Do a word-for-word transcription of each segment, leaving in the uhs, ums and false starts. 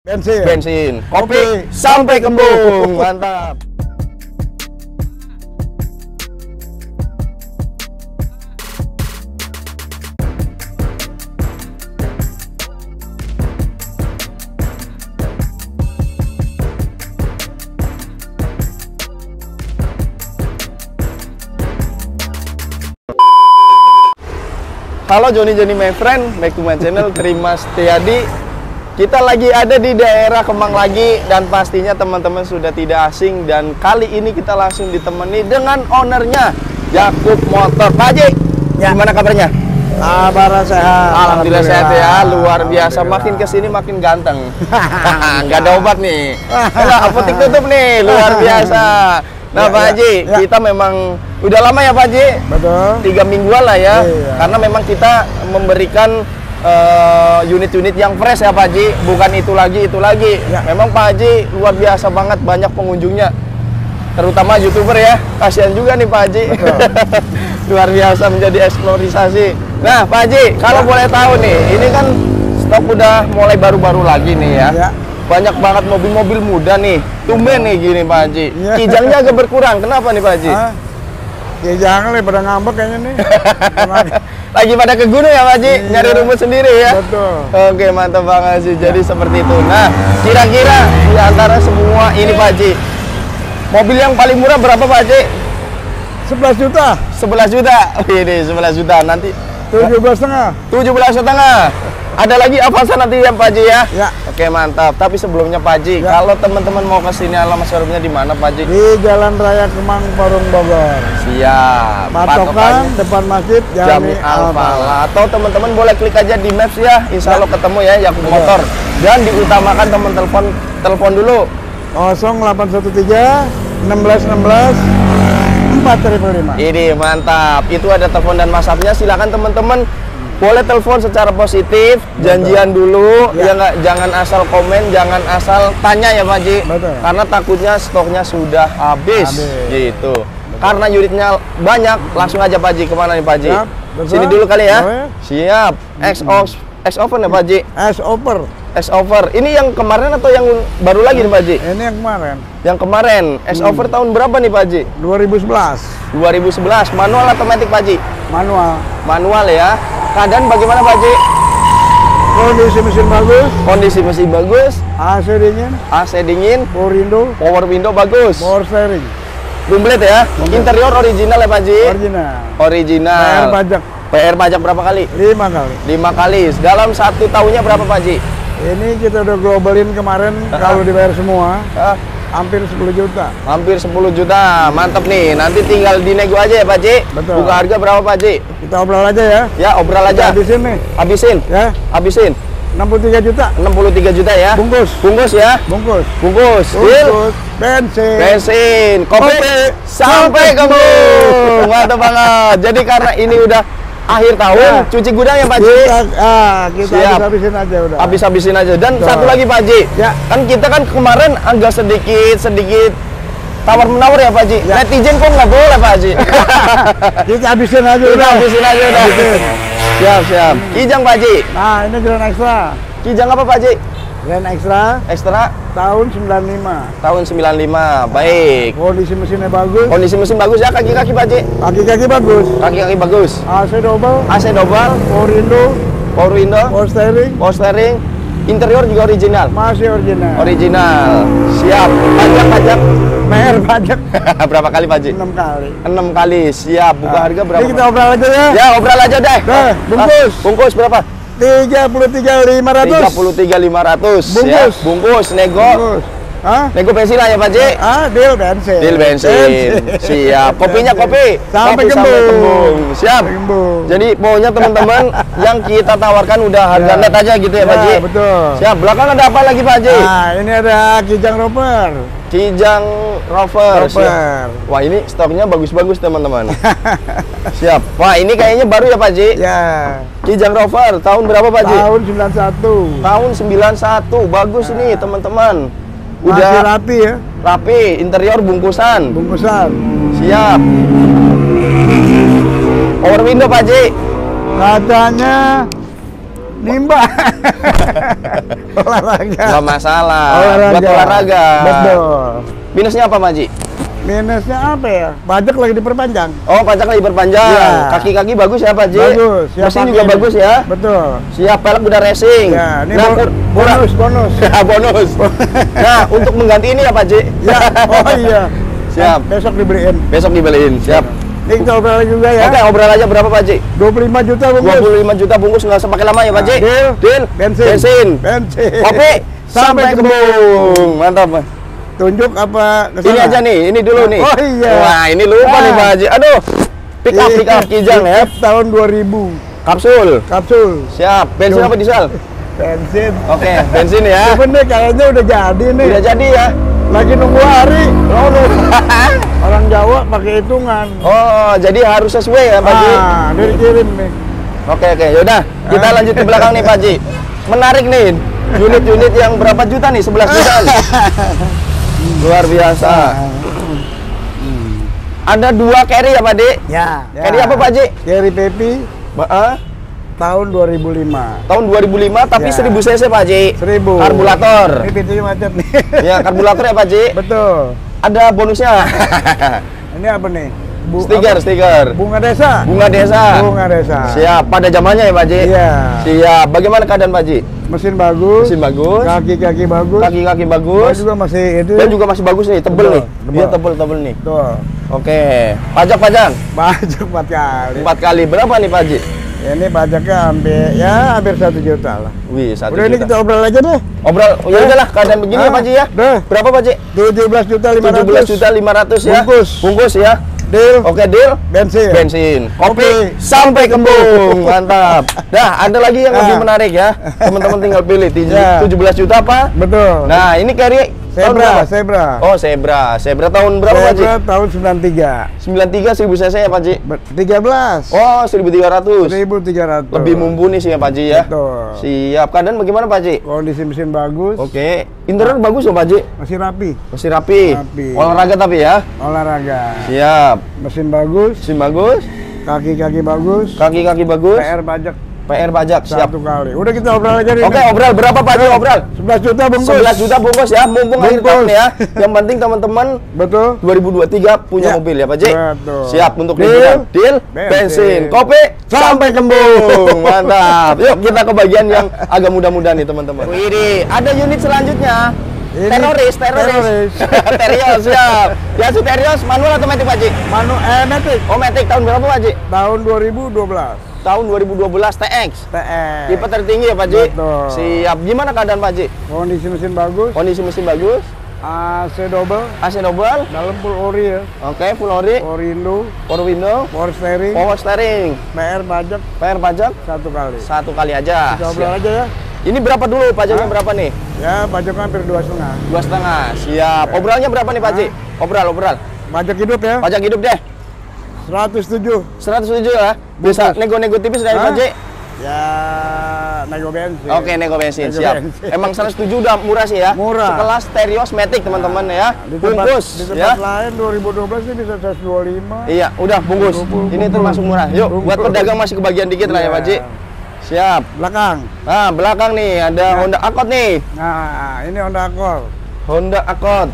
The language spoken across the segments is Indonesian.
Bensin. Bensin. Kopi, Kopi sampai kembung. Mantap. Halo Joni Joni my friend, back to my channel Terima Setiadi. Kita lagi ada di daerah Kemang lagi, dan pastinya teman-teman sudah tidak asing. Dan kali ini kita langsung ditemani dengan ownernya, Yakub Motor. Pak Haji, ya. Gimana kabarnya? Kabar sehat. Alhamdulillah sehat ya, luar biasa. Makin kesini makin ganteng. Nggak ada obat nih. Nah, apotek tutup nih, luar biasa. Nah, ya, Pak Haji, ya, ya. Kita memang udah lama ya Pak Haji? Betul. Tiga mingguan lah ya, ya. Karena memang kita memberikan unit-unit uh, yang fresh ya Pak Haji, bukan itu lagi itu lagi. Ya. Memang Pak Haji luar biasa banget, banyak pengunjungnya, terutama YouTuber ya. Kasihan juga nih Pak Haji. Luar biasa menjadi eksplorisasi. Nah Pak Haji, kalau ya. boleh tahu nih, ini kan stok udah mulai baru-baru lagi nih ya. Ya. Banyak banget mobil-mobil muda nih, tumben nih gini Pak Haji. Ya. Kijangnya agak berkurang, kenapa nih Pak Haji? Ah, kijang nih pada ngambek kayaknya nih. Lagi pada ke gunung ya Pak Haji, iya, nyari rumput sendiri ya? Betul. Oke, mantap banget sih, jadi ya. seperti itu. Nah, kira-kira di antara semua ini Pak Haji, mobil yang paling murah berapa Pak Haji? sebelas juta. sebelas juta, ini sebelas juta, nanti tujuh belas setengah. tujuh belas setengah. Ada lagi Avanza nanti ya Pak Haji ya? Ya. Oke, mantap. Tapi sebelumnya Pak Haji, ya. kalau teman-teman mau ke sini, alamat showroomnya di mana Pak Haji? Di Jalan Raya Kemang, Parung, Bogor. Siap. Patokan depan masjid Jami Al-Falah. Atau teman-teman boleh klik aja di Maps ya. Insya Allah ya. ketemu ya Yakub ya. Motor. Dan diutamakan teman telepon telepon dulu. nol delapan satu tiga enam belas enam belas empat lima lima. Ini mantap. Itu ada telepon dan WhatsApp-nya. Silakan teman-teman boleh telepon secara positif, betul. janjian dulu, ya, ya nggak, jangan asal komen, jangan asal tanya ya Pak Haji, betul. Karena takutnya stoknya sudah habis, habis. gitu. Betul. Karena unitnya banyak, langsung aja Pak Haji. Kemana nih Pak Haji? Sini dulu kali ya. Boleh. Siap. X-Over ya Pak Haji? X-Over. X-Over. Ini yang kemarin atau yang baru lagi nih Pak Haji? Ini yang kemarin. Yang kemarin. X-Over hmm. tahun berapa nih Pak Haji? dua ribu sebelas. dua ribu sebelas. Manual atau matic Pak Haji? Manual. Manual ya. Keadaan bagaimana Pak Haji? Kondisi mesin bagus. Kondisi mesin bagus. A C dingin. A C dingin. Power window. Power window bagus. Power steering. Doublet ya. Doublet. Interior original ya Pak Haji? Original. Original. P R pajak. P R pajak berapa kali? Lima kali. Lima kali. Dalam satu tahunnya berapa Pak Haji? Ini kita udah globalin kemarin, uh -huh. kalau dibayar semua. Uh. Hampir sepuluh juta. Hampir sepuluh juta. Mantap nih. Nanti tinggal dinego aja ya Pak Haji. Betul. Buka harga berapa Pak Haji? Kita obrol aja ya. Ya, obrol aja. Kita habisin nih. Habisin. Ya. Habisin. enam puluh tiga juta. enam puluh tiga juta ya. Bungkus. Bungkus ya. Bungkus. Bungkus. Bungkus. Bensin. Bensin. Kopi. Kopi. Sampai kembung. Mantap banget. Jadi karena ini udah akhir tahun, ya. cuci gudang ya Pak Haji? Kita, ah, kita habis-habisin aja udah. Habis-habisin aja. Dan Tuh. satu lagi Pak Haji, ya. kan kita kan kemarin agak sedikit-sedikit tawar-menawar ya Pak Haji? Ya. Netizen kok nggak boleh Pak Haji? Kita habisin aja kita udah. habisin aja udah. Habisin. Siap, siap. Kijang Pak Haji? Nah, ini Grand Extra. Kijang apa Pak Haji? Grand Extra. Extra? Tahun sembilan puluh lima. Tahun sembilan puluh lima, baik. Kondisi mesinnya bagus. Kondisi mesin bagus ya, kaki-kaki Pak Haji? Kaki-kaki bagus. Kaki-kaki bagus. A C double. A C double. Power window. Power window. Power steering. Power steering. Interior juga original. Masih original. Original. Siap. Pajak-pajak. P R pajak. Berapa kali Pak Haji? enam kali. enam kali. Siap. Buka nah, harga berapa? Ini kita obrol aja ya. Ya, obrol aja deh. Nah, bungkus. Ah, bungkus berapa? tiga puluh tiga ribu lima ratus. tiga puluh tiga ribu lima ratus. Bungkus. Ya. Bungkus, nego. Bungkus. Hah? Nego bensin lah ya Pak Haji? Ah, deal bensin. Deal bensin. Siap. Kopinya kopi. Sampai kopi kembung. Sampai kembung. Siap. Sampai kembung. Jadi pokoknya teman-teman yang kita tawarkan udah harga net ya. aja gitu ya, ya Pak Haji? Betul. Siap. Belakang ada apa lagi Pak Haji? Nah, ini ada Kijang Rover. Kijang Rover. Rover. Wah, ini stoknya bagus-bagus teman-teman. Siap. Wah, ini kayaknya baru ya Pak Haji? Ya. Kijang Rover. Tahun berapa Pak Haji? Tahun sembilan puluh satu. Tahun sembilan puluh satu. Bagus nah. nih teman-teman. Udah masih rapi ya. Rapi. Interior bungkusan. Bungkusan. Siap. Power window Pak Haji? Katanya Nimba. Olahraga. Nggak masalah. Olahraga. Buat olahraga. Betul. Minusnya apa, Pak Haji? Minusnya apa ya? Pajak lagi diperpanjang. Oh, pajak lagi perpanjang. Iya. Kaki-kaki bagus ya, Pak Haji? Bagus. Siap Mesin pakai juga ini. bagus ya? Betul. Siap, pelek udah racing. Ya, ini Nah, bo- pur- bonus, bonus. Ya, bonus. Nah, untuk mengganti ini ya, Pak Haji? Ya, oh iya. Siap. Besok dibeliin. Besok dibeliin. Siap. Ini kita obrol juga ya. Oke, obrol aja berapa, Pak Haji? dua puluh lima juta bungkus. dua puluh lima juta bungkus, nggak usah pakai lama ya, Pak Haji? Deal. Deal. Bensin. Bensin. Bensin. Kopi. Sampai kembung. Mantap, Pak. Tunjuk apa kesana? Ini aja nih, ini dulu nih. Oh iya. Wah, ini lupa Ah. nih, Pak Haji. Aduh. Pick up, pick up, Kijang ya. Tahun dua ribu. Kapsul. Kapsul. Siap. Bensin Yuk. apa diesel? Bensin. Oke, bensin ya. Sebenarnya kayaknya udah jadi nih. Udah jadi ya. Lagi nunggu hari. Oh, no. Orang Jawa pakai hitungan. Oh, jadi harus sesuai ya, Pak Haji. Ah, dia dikirim nih. Oke, oke. Yaudah, kita Ah. lanjut ke belakang nih, Pak Haji. Menarik nih. Unit-unit yang berapa juta nih? sebelas juta. Luar biasa. Ada dua carry ya, Pak Haji? Ya. Carry apa, Pak Haji? Carry Pepi Ba- ah, tahun dua ribu lima. tahun dua ribu lima tapi Ya. seribu cc, Pak Haji. seribu. Karburator. Ini pintunya macet nih. Ya, karburator ya, Pak Haji. Betul. Ada bonusnya. Ini apa nih? Bu, Stiker, apa? stiker. Bunga desa. Bunga desa. Bunga desa. Siap, pada zamannya ya, Pak Haji. Iya. Siap. Bagaimana keadaan, Pak Haji? Mesin bagus. Mesin bagus. Kaki-kaki bagus. Kaki-kaki Ban bagus. juga masih itu. Dan juga masih bagus nih, tebel Tebel, nih. tebel. Dia tebel-tebel nih. Tuh. Oke. Pajak-pajak Pajak empat kali. empat kali berapa nih, Pak Haji? Ini pajaknya hampir ya hampir satu juta lah. Wih, satu Udah ini juta. kita obrol aja deh. Obrol. Ya udahlah, keadaan begini ya, Ah, Pak Haji ya. Dah. Berapa, Pak Haji? tujuh belas juta lima ratus. tujuh belas juta lima ratus ya. Bungkus. Bungkus ya. Deal. Oke, deal. Bensin. Bensin, kopi, Kopi. sampai kembung. Mantap. Dah, ada lagi yang lebih Ah. menarik ya. Teman-teman tinggal pilih Ya. tujuh belas juta apa? Betul. Nah, ini carry tahun Zebra, berapa? Zebra. Oh, Zebra. Zebra tahun berapa, Pak Haji? Zebra tahun sembilan puluh tiga. sembilan puluh tiga seribu cc ya, Pak Haji? tiga belas. Oh, seribu tiga ratus. seribu tiga ratus. Lebih mumpuni sih ya, Pak Haji ya. Betul. Siap. Keadaan bagaimana, Pak Haji? Kondisi mesin bagus. Oke. Interior bagus loh, Pak Haji. Masih rapi. Masih rapi. Rapi. Olahraga tapi ya. Olahraga. Siap. Mesin bagus. Mesin bagus. Kaki-kaki bagus. Kaki-kaki bagus. P R pajak P R pajak. Siap. satu kali. Udah kita obrol aja nih. Oke, obral berapa, Pak Haji? Obral. sebelas juta bungkus. sebelas juta bungkus ya, mumpung akhir Bungkus. tahun ya. Yang penting teman-teman Betul. dua ribu dua puluh tiga punya Ya, mobil ya, Pak Haji. betul. Siap untuk Deal. liburan. Deal, Bensin. bensin, kopi, sampai kembung. Mantap. Yuk kita ke bagian yang agak mudah-mudah nih, teman-teman. Wih, ada unit selanjutnya. Ini Teroris, teroris. teroris. Terios, siap. Ya, su Terios manual atau matic, Pak Haji? Manu eh Matic Oh, matic tahun berapa, Pak Haji? tahun dua ribu dua belas. Tahun dua ribu dua belas T X. T S. Tipe tertinggi ya, Pak Haji? Betul. Siap. Gimana keadaan, Pak Haji? Kondisi mesin bagus. Kondisi mesin bagus. A C double. A C double. Dalam full ori ya. Oke, full ori. Power window, Power window. power steering, Power steering. P R pajak P R pajak satu kali. satu kali aja. Kita obrol Siap. aja ya. Ini berapa dulu pajaknya Hah? berapa nih? Ya pajaknya hampir dua setengah. Dua setengah. Siap. Obralnya berapa nih, Pak Haji? Obral, obral. Pajak hidup ya. Pajak hidup deh. seratus tujuh. seratus tujuh ya. Bisa Bungkus. nego-nego tipis dari Hah? Pak Haji. Ya nego bensin. Oke, nego bensin. Nego Siap. bensin. Emang seratus tujuh udah murah sih ya. Murah. Sekelas Terios Matic, teman-teman ya. Di tempat, Bungkus di tempat ya. lain dua ribu dua belas ini bisa seratus dua puluh lima. Iya, udah bungkus. Bungkus. Ini termasuk murah. Yuk, buat Bungkus. pedagang masih kebagian dikit lah ya, Iya. Pak Haji. Siap. Belakang. Nah, belakang nih ada Ya. Honda Accord nih. Nah, ini Honda Accord. Honda Accord.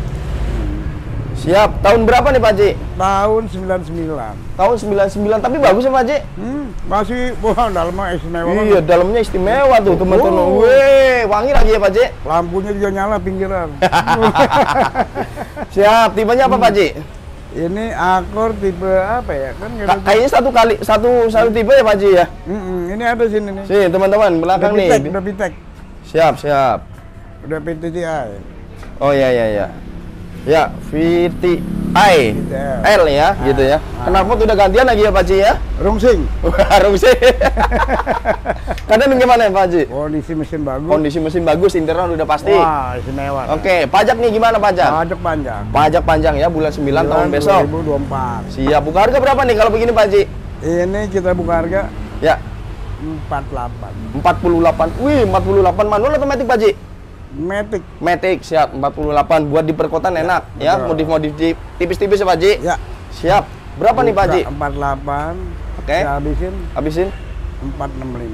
Siap. Tahun berapa nih, Pak Haji? Tahun sembilan puluh sembilan. Tahun sembilan puluh sembilan. Tapi bagus ya, Pak Haji? Hmm, masih wah dalamnya istimewa Iya, banget. dalamnya istimewa tuh, teman-teman. Oh. Wih, wangi lagi ya, Pak Haji? Lampunya juga nyala pinggiran. Siap. Tipenya apa, Pak Haji? Ini Accord tipe apa ya? Kan nggak Ka- ada. kayaknya satu kali satu satu tipe ya, Pak Haji ya? Mm-mm, ini ada sini nih. Sini, teman-teman, belakang Udah nih. Bitek, udah Bitek. Siap, siap. Udah P T T I. Oh iya iya iya. Ya, V T I L ya, gitu ya. Kenapa udah gantian lagi ya, Pak Haji ya? Rungsing. Harus sih. Kadang gimana ya, Pak Haji? Kondisi mesin bagus. Kondisi mesin bagus, interior udah pasti. Wah, istimewa. Oke, pajak nih gimana pajak? Pajak panjang. Pajak panjang ya, bulan sembilan tahun besok. dua ribu dua puluh empat. Siap, buka harga berapa nih kalau begini, Pak Haji? Ini kita buka harga Ya, empat puluh delapan. empat puluh delapan. Wih, empat puluh delapan manual atau matic, Pak Haji? Matic. Matic, siap, empat puluh delapan. Buat di perkotaan enak ya, betul. modif-modif di- tipis-tipis ya, Pak Haji? Ya. Siap. Berapa nih, Pak Haji? empat puluh delapan. Oke. Saya habisin Habisin? empat enam lima.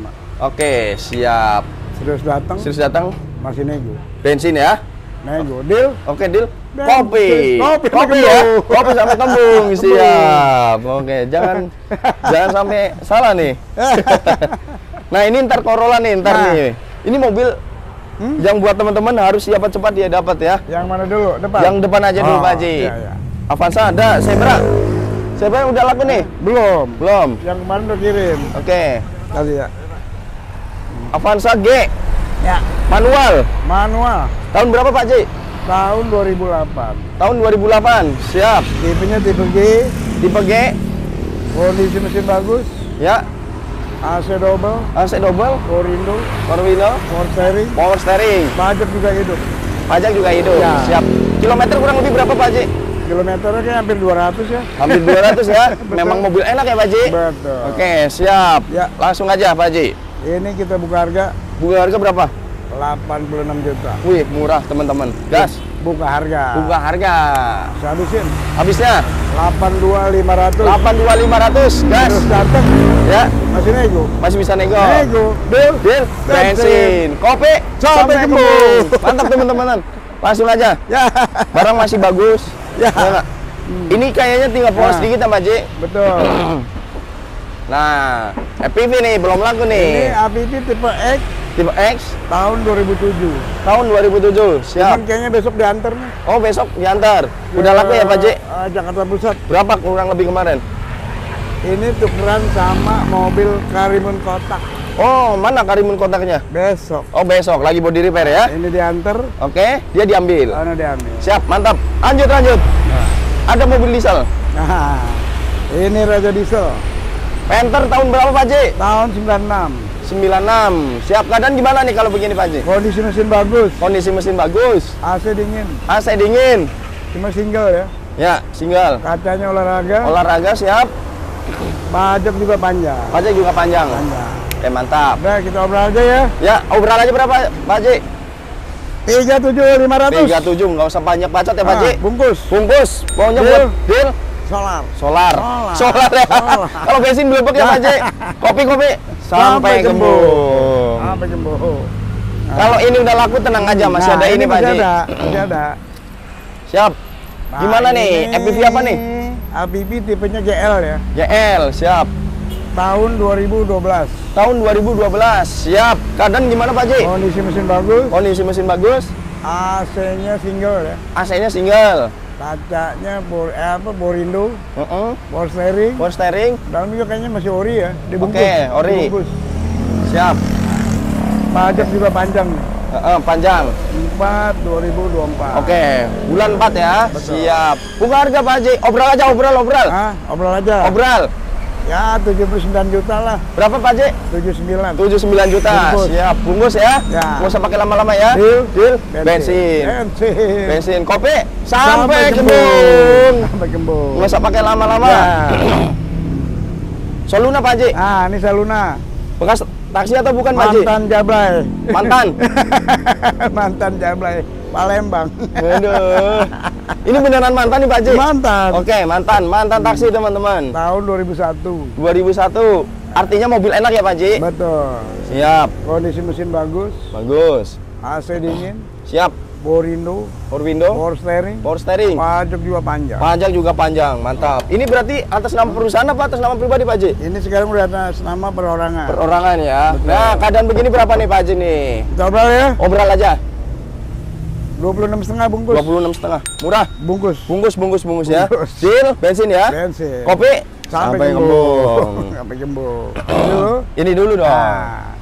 Oke, siap. Serius datang, Serius datang. masih nego. Bensin ya. Nego, deal. Oke, deal. Bensin. Kopi. Kopi Kopi sampai ya. kembung. Kopi sampai kembung. Siap. Oke, jangan jangan sampai salah nih. Nah, ini ntar Corolla nih, ntar Nah. nih. Ini mobil Hmm? yang buat teman-teman harus cepat-cepat dia dapat ya. Yang mana dulu? Depan? Yang depan aja dulu, Oh, Pak Haji. iya, iya. Avanza ada, Zebra. Zebra udah laku nih? Belum. Belum. Yang kemarin udah kirim. Oke. Tadi ya. Avanza G. Ya. Manual. Manual. Tahun berapa, Pak Haji? Tahun dua ribu delapan. Tahun dua ribu delapan. Siap. Tipenya tipe G. Tipe G. Kondisi mesin bagus. Ya. A C double. A C double. Power window. Power window. Power steering. Power steering. Pajak juga hidup. Pajak juga hidup. Ya. Siap. Kilometer kurang lebih berapa, Pak Haji? Kilometernya kayak hampir dua ratus ya. Hampir dua ratus ya. Betul. Memang mobil enak ya, Pak Haji? Betul. Oke, siap. Ya. Langsung aja, Pak Haji. Ini kita buka harga Buka harga berapa? delapan puluh enam juta. Wih, murah, teman-teman. Gas. Buka harga. Buka harga. Saya habisin Habisnya delapan puluh dua lima ratus. delapan puluh dua lima ratus. Gas. Terus datang Ya, masih nego. masih bisa nego. Nego. Deal. Deal. Bensin. Kopi. Sampai kembung. Mantap, teman-teman. Langsung aja. Ya. Barang masih bagus. Ya. nggak? Ini kayaknya tinggal polos Nah. sedikit ya, Pak Haji. Betul. Nah, F P V nih, belum laku Ini nih. A P V tipe X Tipe X tahun dua ribu tujuh. tahun dua ribu tujuh. Siap. Cuman kayaknya besok diantar nih. Oh, besok diantar. Udah Ke, laku ya, Pak Haji? eh, Jakarta Pusat. Berapa kurang lebih kemarin? Ini tukeran sama mobil Karimun kotak. Oh, mana Karimun kontaknya? Besok. Oh, besok lagi body repair ya. Ini diantar, Oke, dia diambil. karena diambil. Siap, mantap. Lanjut, lanjut. Ada mobil diesel. Nah, ini Raja Diesel Panther tahun berapa, Pak Haji? tahun sembilan puluh enam. sembilan puluh enam. Siap, keadaan gimana nih kalau begini, Pak Haji? Kondisi mesin bagus, Kondisi mesin bagus. A C dingin, A C dingin. cuma single ya. Ya, single. Kacanya olahraga, Olahraga siap. pajak juga panjang. Pajak juga panjang. Panjang. Oke, mantap. Udah kita obrol aja ya. Ya, obral aja berapa, Pak Haji? tiga tujuh lima ratus. tiga puluh tujuh, nggak usah banyak bacot ya, Pak Haji. bungkus. Bungkus. Pokoknya Deal. buat deal. Solar. Solar. Solar. Solar ya. Solar. Kalau bensin belum pakai, Pak Haji. Kopi-kopi sampai kembung. Sampai kembung. Nah. Kalau ini udah laku, tenang aja, masih Nah, ada ini, Pak masih Haji. ada, masih ada. Siap. Nah, Gimana nih? ini F P V apa nih? A P V tipenya G L ya. G L, siap. Tahun dua ribu dua belas. Tahun dua ribu dua belas, siap. Keadaan gimana, Pak Haji? Kondisi mesin bagus, Kondisi mesin bagus, A C-nya single ya. A C-nya single. Kacanya bor, eh, apa borindo, Heeh. power steering. Power steering, Dalam juga kayaknya masih ori ya, dibungkus. Oke, ori. Dibungkus. siap. Pajak juga panjang nih. Heeh, panjang. empat dua ribu dua puluh empat. Oke, bulan empat ya. Betul. Siap. Buka harga, Pak Haji. Obral aja, obral, obral. Ah, obrol aja. Obral. Ya tujuh puluh sembilan juta lah. Berapa, Pak Haji? tujuh puluh sembilan. tujuh puluh sembilan juta. Bungkus. Siap. Bungkus ya. Ya. Nggak usah pakai lama-lama ya. Deal. Deal. Bensin. Bensin. Bensin. Kopi. Sampai, Sampai kembung. Sampai kembung. Nggak usah pakai lama-lama. Ya. Soluna, Pak Haji. Ah, ini Saluna. Bekas taksi atau bukan, Pak Haji? Mantan Jablay. Mantan. Mantan Jablay. Palembang. Aduh. Ini beneran mantan nih, Pak Haji? Mantan. Oke, mantan. Mantan taksi, teman-teman. Tahun dua ribu satu. dua ribu satu. Artinya mobil enak ya, Pak Haji? Betul. Siap. Kondisi mesin bagus, Bagus. A C dingin, Siap. borindo, Power window, power steering, power steering. pajak juga panjang. Pajak juga panjang, mantap. Ini berarti atas nama perusahaan apa atas nama pribadi, Pak Haji? Ini sekarang udah atas nama perorangan. Perorangan ya. Betul. Nah, keadaan begini berapa nih, Pak Haji nih? Kita obrol ya. Obral aja. dua puluh enam setengah bungkus. dua puluh enam setengah. Murah. Bungkus. Bungkus, bungkus, bungkus ya. Bungkus. Deal, bensin ya. Bensin. Kopi. Sampai kembung. Sampai kembung. Dulu. Ini dulu dong. Ah.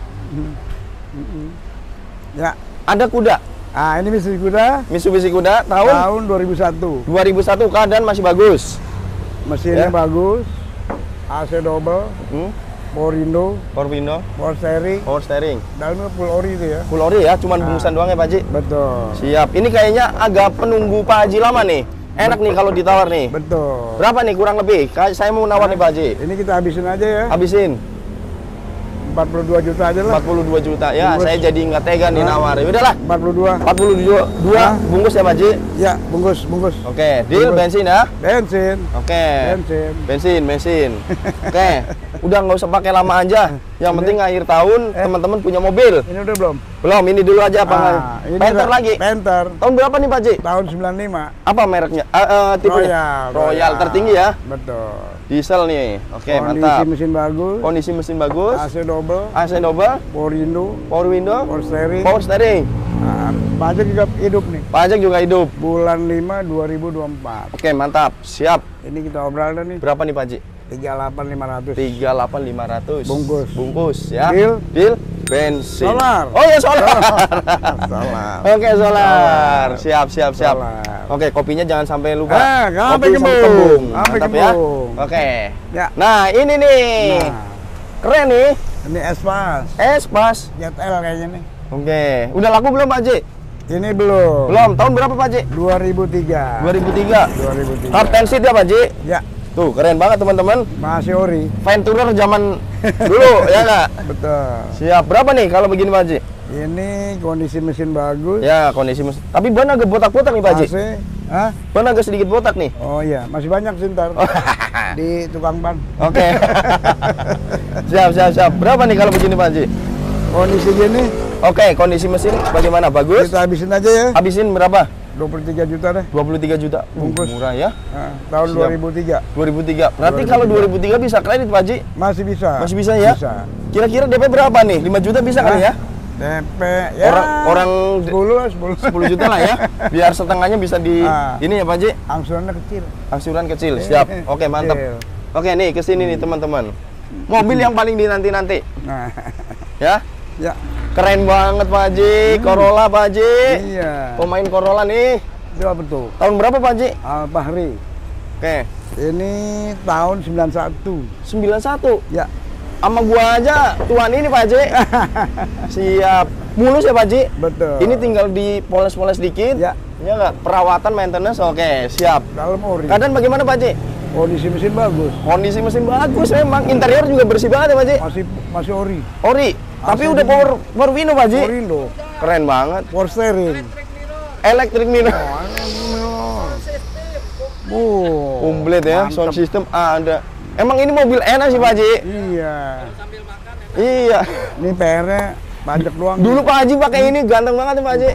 Ya. Ada kuda. Ah, ini Mitsubishi Kuda Mitsubishi Kuda tahun tahun dua ribu satu. dua ribu satu, keadaan masih bagus. Mesinnya Ya. bagus. A C double, Hmm? power window, Power window, power steering. power steering. Dalamnya full ori itu ya. Full ori ya, cuman Nah. bungkusan doang ya, Pak Haji? Betul. Siap. Ini kayaknya agak penunggu Pak Haji lama nih. Enak nih kalau ditawar nih. Betul. Berapa nih kurang lebih? Kayak saya mau nawar nih, Pak Haji. Ini kita habisin aja ya. Habisin empat puluh dua juta aja lah. empat puluh dua juta. Ya, Bungkus. saya jadi nggak tega nih Hah? nawar. Ya udahlah. empat puluh dua. empat puluh dua Hah? bungkus ya, Pak Haji. Ya, bungkus, bungkus. Oke, deal Bungkus. bensin ya. Bensin. Oke. Bensin. Bensin, bensin. Oke. Udah nggak usah pakai lama aja. Yang penting akhir tahun Eh. teman-teman punya mobil. Ini udah belum? Belum, ini dulu aja Pak. Ah, ini Panther udah- lagi. Panther. Tahun berapa nih Pak Ji? Tahun sembilan puluh lima. Apa mereknya? Ah, eh, tipenya? Royal. Royal tertinggi ya. Betul. Diesel nih. Oke, Kondisi mantap. mesin bagus. Kondisi mesin bagus. A C double. A C double, Power window. power window, Power steering. power steering. Nah, pajak juga hidup nih. Pajak juga hidup. Bulan lima dua ribu dua puluh empat. Oke, mantap. Siap. Ini kita obrolin nih. Berapa nih Pak Ji? tiga puluh delapan lima ratus. tiga puluh delapan lima ratus. Bungkus. Bungkus ya. Deal. Deal. Bensin. Solar. Oh ya solar. Solar. Oke, solar. Siap, siap, siap. Solar. Oke, kopinya jangan sampai lupa. Ah, nggak sampai Kopi kembung. Sampai Mantap ya. kembung. Oke. Ya. Nah, ini nih. Nah, Keren nih. ini Espas. Espas. Jet L kayaknya nih. Oke. Udah laku belum Pak Ji? Ini belum. Belum. Tahun berapa Pak Ji? dua ribu tiga. dua ribu tiga. dua ribu tiga. Hard ten seat ya Pak Ji? Ya, Tuh, keren banget teman-teman. masih ori. Venturer zaman dulu ya nggak? Betul. Siap. Berapa nih kalau begini Pak Ji? Ini kondisi mesin bagus. Ya, kondisi mesin. Tapi ban agak botak-botak nih Pak Ji. A C. Hah? Ban agak sedikit botak nih. Oh iya, masih banyak sih ntar. Di tukang ban. Oke. Siap, siap, siap. Berapa nih kalau begini Pak Ji? Kondisi gini, Oke, kondisi mesin bagaimana? Bagus? kita habisin aja ya. Habisin berapa? dua puluh tiga juta deh. dua puluh tiga juta. Uh, Bungkus. murah ya. Nah, tahun Siap. dua ribu tiga. dua ribu tiga. Berarti kalau dua ribu tiga bisa kredit Pak Ji? Masih bisa. Masih bisa ya? Bisa. Kira-kira D P berapa nih? lima juta bisa kali ya? D P ya. Orang orang sepuluh lah, sepuluh. sepuluh juta lah ya. Biar setengahnya bisa di Ah. ini ya Pak Ji. Angsurannya kecil. Angsuran kecil. Siap. Oke, mantap. Kecil. Oke, nih ke sini nih teman-teman. Mobil yang paling dinanti-nanti Nah, ya. ya. Keren banget Pak Ji. Corolla Pak Ji. Iya. Pemain Corolla nih. Itu apa tuh? Tahun berapa Pak Ji? Al Bahri. Oke, Ini tahun sembilan puluh satu. sembilan puluh satu. Ya. Sama gua aja tuan ini Pak Ji. Siap. Mulus ya Pak Ji? Betul. Ini tinggal dipoles-poles dikit. Ya. Ya nggak? Perawatan, maintenance, oke, siap. Dalam ori. Keadaan bagaimana Pak Ji? Kondisi mesin bagus. Kondisi mesin bagus memang. Interior juga bersih banget ya Pak Ji? Masih masih ori. Ori. Tapi A C udah juga. power power window Pak Ji? Power window. Keren banget. Power steering. Electric mirror. Oh, Komplit ya, mantep. sound system ada. Emang ini mobil enak sih Pak Haji? Iya. Iya. Ini P R-nya pajak doang. Dulu Pak Haji pakai ini ganteng banget ya Pak Haji.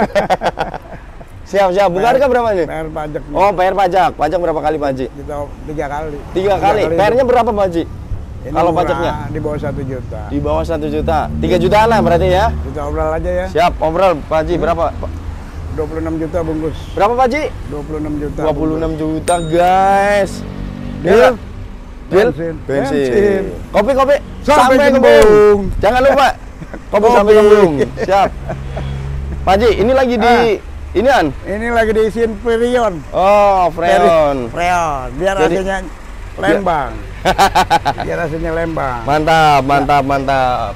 Siap, siap. Buka harga berapa nih? P R pajak. nih. Oh, bayar pajak. Pajak berapa kali Pak Haji? Kita tiga kali. Tiga kali. P R-nya berapa Pak Haji? Ini Kalau murah, pajaknya? di bawah satu juta. Di bawah satu juta. Tiga jutaan lah berarti ya? Kita obrol aja ya. Siap, overall Pak Haji berapa? dua puluh enam juta bungkus. Berapa Pak Haji? dua puluh enam juta. dua puluh enam juta guys. Deal. Deal? Bensin. Bensin. Bensin. Kopi, kopi. Sampai kembung. kembung. Jangan lupa. Kopi Kopi. sampai kembung. Siap. Pak Haji, ini lagi di Ah. inian. Ini lagi diisiin Freon. Oh, Freon. Freon. Biar Jadi- hasilnya lembang. Biar hasilnya lembang. Mantap, mantap, mantap.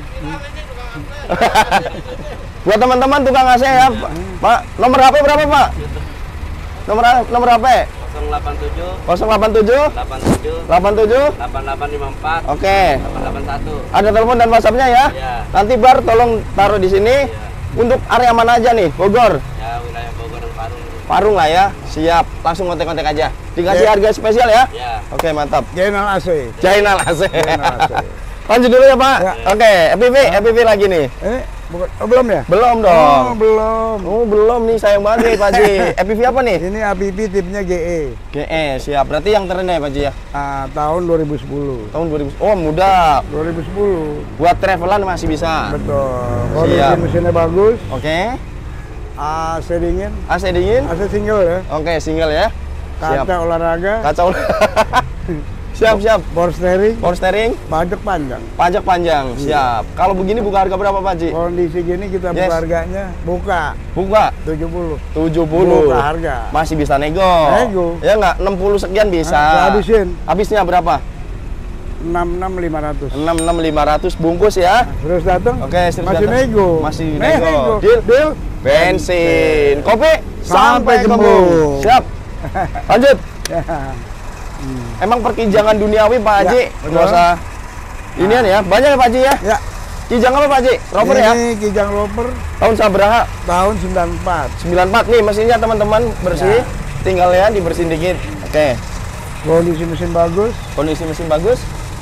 Buat teman-teman tukang A C ya, Pak. Nomor H P berapa, Pak? Nomor nomor H P nol delapan tujuh nol delapan tujuh delapan tujuh delapan tujuh. delapan delapan lima empat Oke. delapan delapan satu. Ada telepon dan WhatsApp-nya ya? Ya. Nanti Bar tolong taruh di sini. Untuk area mana aja nih? Bogor. Ya, wilayah Bogor dan Parung. Parung lah ya. Siap. Langsung kontak-kontak aja. Dikasih Ya. harga spesial ya? Ya. Oke, mantap. Jenal A C. Jainal A C. Jainal A C. Lanjut dulu ya, Pak. Ya. Oke, F P V, F P V lagi nih. Ini bukan, oh, belum ya? Belum Oh, dong. belum. Oh, belum nih, sayang banget nih, Pak Haji. F P V apa nih? Ini A P P tipenya G E. G E, siap. Berarti yang terendah ya, Pak Haji ya? Ah, tahun dua ribu sepuluh. Tahun dua ribu. Oh, muda. dua ribu sepuluh. Buat travelan masih bisa. Betul. Kondisi Siap. mesinnya bagus. Oke. A C dingin. A C dingin. A C single ya. Oke, single ya. Siap. Kaca olahraga. Kacau. Siap, siap. Power steering. Power steering, Pajak panjang. pajak panjang. Siap. Kalau begini buka harga berapa, Pak Haji? Kondisi gini kita Yes. buka harganya. Buka. Buka tujuh puluh. tujuh puluh. Buka harga. Masih bisa nego. Nego. Ya nggak? enam puluh sekian bisa. Nah, habisin. Habisnya berapa? enam puluh enam lima ratus. enam puluh enam lima ratus bungkus ya. Terus datang. Oke, terus Masih datang. nego. Masih nego. nego. Deal. Deal. Bensin. Kopi Sampai kembung. Siap. Lanjut. Ya. Emang perkinjangan duniawi Pak Haji, Ya, betul. nggak usah inian ya. Banyak ya Pak Haji ya? Ya. Kijang apa Pak Haji? Rover Ini ya? Kijang Rover Tahun sabaraha? tahun sembilan puluh empat. sembilan puluh empat nih mesinnya teman-teman bersih. Ya. Tinggal ya dibersihin dikit. Oke. Kondisi mesin bagus. Kondisi mesin bagus.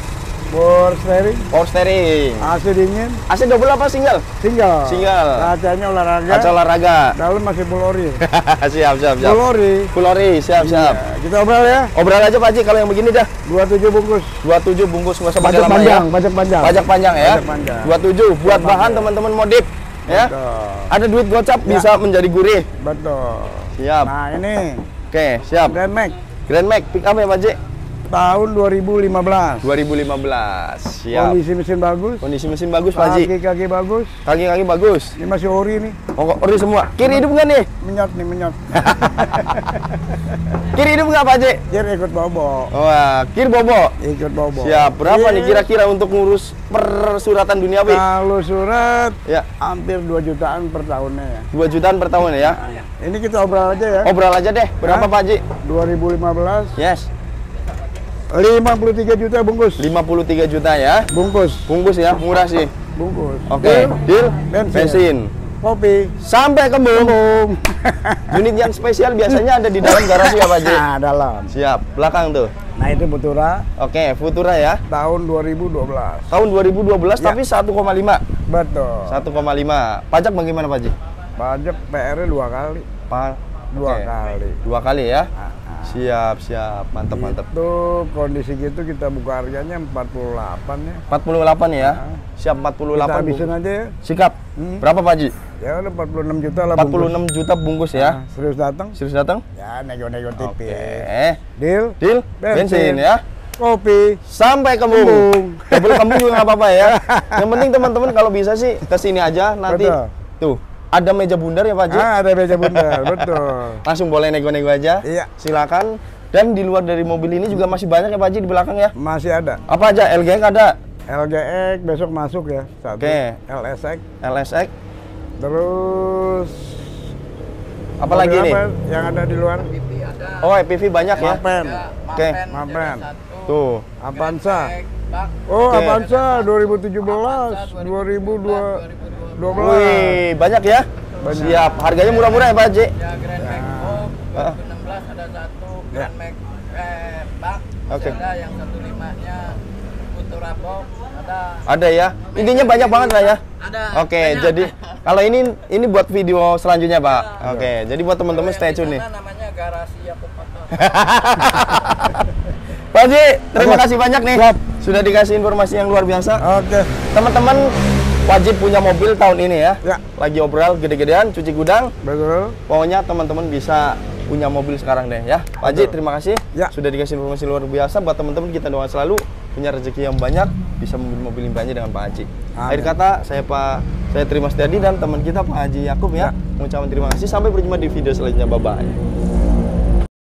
Power steering, Power steering. A C dingin, A C double apa single? single. Single. Kacanya olahraga. Kaca olahraga. Dalam masih full ori. siap, siap, siap. Full ori. Full ori, siap, siap. Iya, kita obral ya. Obral aja Pak Haji kalau yang begini dah. dua puluh tujuh bungkus. dua puluh tujuh bungkus nggak usah pakai Pajak lama panjang, ya. pajak panjang. Pajak panjang ya. Pajak panjang. dua puluh tujuh buat Pajak bahan panjang. teman-teman modif ya. Betul. Ada duit gocap Ya. bisa menjadi gurih. Betul. Siap. Nah ini Oke, siap. Grand Max Grand Max pick up ya Pak Haji. tahun dua ribu lima belas. dua ribu lima belas. Siap. Kondisi mesin bagus. Kondisi mesin bagus Pak Haji. Kaki-kaki bagus. Kaki-kaki bagus. Ini masih ori nih. Oh, ori semua. Kiri hidup nggak nih? Menyot nih, menyot. Kiri hidup nggak Pak Haji? Kir ikut bobo. Wah, kiri bobo. Ikut bobo. Siap. Berapa Kir, nih kira-kira untuk ngurus persuratan duniawi? Kalau surat Ya, hampir dua jutaan per tahunnya ya. dua jutaan per tahun ya. Ini kita obral aja ya. Obral aja deh. Berapa Hah? Pak Haji? dua ribu lima belas Yes. lima puluh tiga juta bungkus. lima puluh tiga juta ya. Bungkus. Bungkus ya, murah sih. Bungkus. Oke, deal. Bensin. Bensin. Kopi. Sampai ke Bum. Unit yang spesial biasanya ada di dalam garasi ya Pak Haji? Nah, dalam. Siap, belakang tuh. Nah, itu Futura Oke, Futura ya. tahun dua ribu dua belas. Tahun dua ribu dua belas Ya. tapi satu koma lima. Betul. satu koma lima. Pajak bagaimana Pak Haji? Pajak P R-nya dua kali. Pa Dua Oke. kali. Dua kali ya. Ah, ah. Siap, siap. Mantap, mantap. Itu kondisi gitu kita buka harganya empat puluh delapan ya. empat puluh delapan ya. Ah. Siap empat puluh Kita delapan. habisin bungkus. aja ya. Sikap. Hmm. Berapa Pak Haji? Ya udah empat puluh enam juta lah empat puluh bungkus. enam juta bungkus ya. Ah, serius datang? Serius datang? Ya nego-nego Oke. tipis. Deal? Deal. Bensin. Bensin ya. Kopi. Sampai kembung. Kembung. Double kembung juga nggak apa-apa ya. Yang penting teman-teman kalau bisa sih ke sini aja nanti. Betul. Tuh, ada meja bundar ya Pak Haji? Ah, ada meja bundar, betul. Langsung boleh nego-nego aja. Iya. Silakan. Dan di luar dari mobil ini juga masih banyak ya Pak Haji di belakang ya. Masih ada. Apa aja? L G X ada. L G X besok masuk ya. Satu. Oke. L S X. L S X. Terus Apa mobil lagi nih? apa yang ada di luar? Oh, E P V banyak ya. Mapen. Oke. Mapen. Tuh. Avanza. Oh, Oke. Avanza dua ribu tujuh belas, dua ribu dua belas. Wih, banyak ya. Banyak. Siap. Harganya murah-murah ya Pak Haji? Ya, Grand Max Home dua ribu enam belas ada satu, Ya. Grand Max eh, Bak, Oke. ada yang satu limanya, Futura Box, ada. Ada ya. Intinya banyak banget lah ya. Ada. Oke, banyak. jadi kalau ini ini buat video selanjutnya Pak. Ya. Oke, jadi buat teman-teman Kalau stay yang tune di nih. sana namanya garasi Yakub Motor. Pak Haji, terima Oke. kasih banyak nih. Siap. Sudah dikasih informasi yang luar biasa. Oke. Teman-teman wajib punya mobil tahun ini ya. Ya. Lagi obral gede-gedean, cuci gudang. Betul. Pokoknya teman-teman bisa punya mobil sekarang deh ya. Pak Haji, Betul. terima kasih. Ya. Sudah dikasih informasi luar biasa buat teman-teman, kita doa selalu punya rezeki yang banyak, bisa membeli mobil impiannya dengan Pak Haji. Amin. Akhir kata, saya Pak saya terima Setiadi dan teman kita Pak Haji Yakub ya. Ya. Mengucapkan terima kasih, sampai berjumpa di video selanjutnya. Bye bye.